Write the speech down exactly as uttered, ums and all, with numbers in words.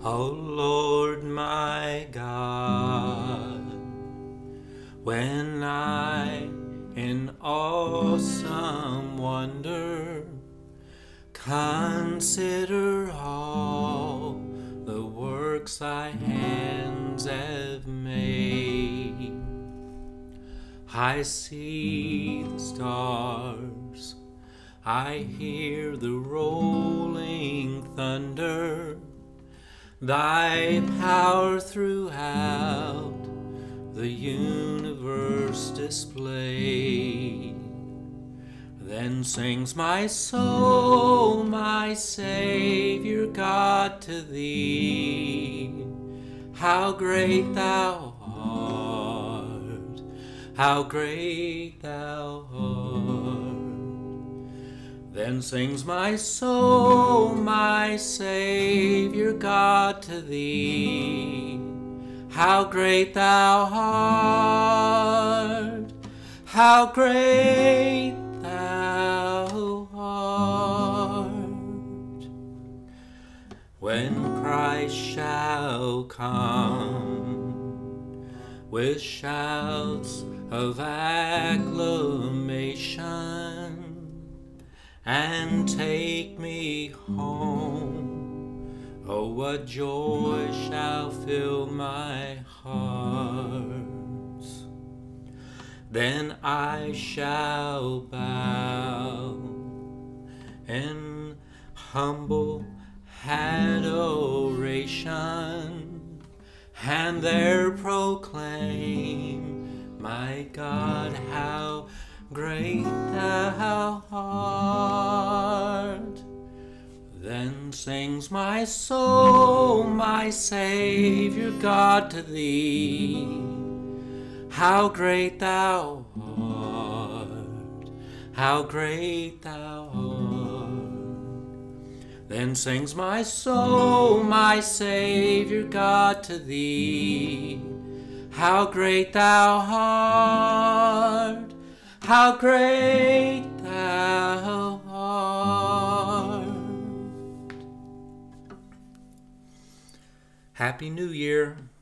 O Lord my God, when I in awesome wonder consider all the works thy hands have made, I see the stars, I hear the rolling thunder, thy power throughout the universe displayed. Then sings my soul, my Savior God, to thee. How great thou art, how great thou art. Then sings my soul, my Savior God, to thee. How great thou art, how great thou art. When Christ shall come with shouts of acclamation and take me home, oh, what joy shall fill my heart. Then I shall bow in humble adoration and there proclaim, my God, how great thou art. Then sings my soul, my Savior God, to thee. How great thou art, how great thou art. Then sings my soul, my Savior God, to thee. How great thou art, how great thou art. Happy New Year.